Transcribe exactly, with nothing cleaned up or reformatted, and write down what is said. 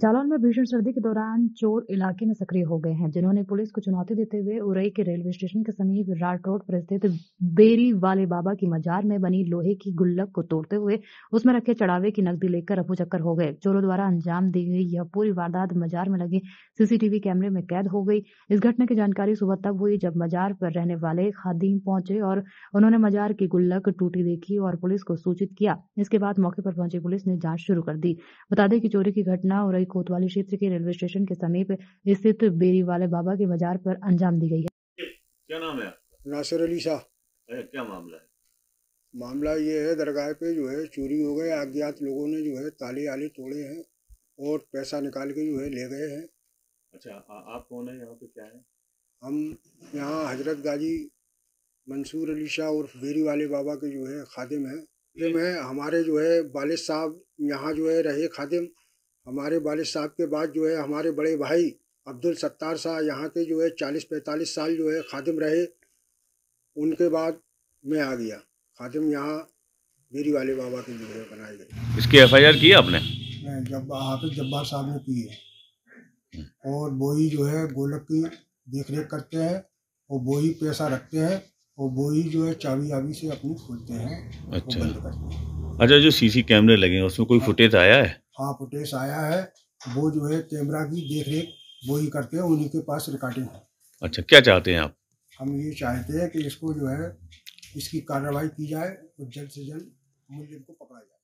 जालौन में भीषण सर्दी के दौरान चोर इलाके में सक्रिय हो गए हैं, जिन्होंने पुलिस को चुनौती देते हुए उरई के रेलवे स्टेशन के समीप राट रोड पर स्थित बेरी वाले बाबा की मजार में बनी लोहे की गुल्लक को तोड़ते हुए उसमें रखे चढ़ावे की नकदी लेकर रफूचक्कर हो गए। चोरों द्वारा अंजाम दी गई यह पूरी वारदात मजार में लगे सीसीटीवी कैमरे में कैद हो गई। इस घटना की जानकारी सुबह तब हुई जब मजार पर रहने वाले खादिम पहुंचे और उन्होंने मजार की गुल्लक टूटी देखी और पुलिस को सूचित किया। इसके बाद मौके पर पहुंची पुलिस ने जांच शुरू कर दी। बता दें कि चोरी की घटना उरई कोतवाली क्षेत्र के रेलवे स्टेशन के समीप स्थित बेरी वाले बाबा के मजार पर अंजाम दी गई है। क्या नाम है आपका? नासिर अली शाह। अरे, क्या मामला है? मामला ये है, दरगाह पे जो है चोरी हो गए। अज्ञात लोगों ने जो है ताले आले तोड़े हैं और पैसा निकाल के जो है ले गए हैं। अच्छा, आ, आप कौन है? यहाँ पे क्या है? हम यहाँ हजरत गाजी मंसूर अली शाह और बेरी वाले बाबा के जो है खादिम हैं। खादिम है हमारे जो है वालिद साहब यहाँ जो है रहे खादिम। हमारे वालिद साहब के बाद जो है हमारे बड़े भाई अब्दुल सत्तार शाह यहाँ के जो है चालीस पैंतालीस साल जो है खादिम रहे। उनके बाद मैं आ गया खादिम यहाँ बेरी वाले बाबा के जो है बनाए गए। इसकी एफ आई आर की आपने? नहीं, जब हाफिज जब्बार साहब ने की है और वही जो है गोलक की देख रेख करते हैं और वही पैसा रखते हैं और वही जो है चाबी आबी से अपनी खोलते हैं। अच्छा, बंद करते हैं। अच्छा, जो सीसी कैमरे लगे हैं उसमें कोई फुटेज आया है? हाँ, फुटेज आया है। वो जो है कैमरा की देख रेख वही करते हैं, उन्हीं के पास रिकॉर्डिंग है। अच्छा, क्या चाहते हैं आप? हम ये चाहते हैं कि इसको जो है इसकी कार्रवाई की जाए और जल्द से जल्द मुलजिम को पकड़ा जाए।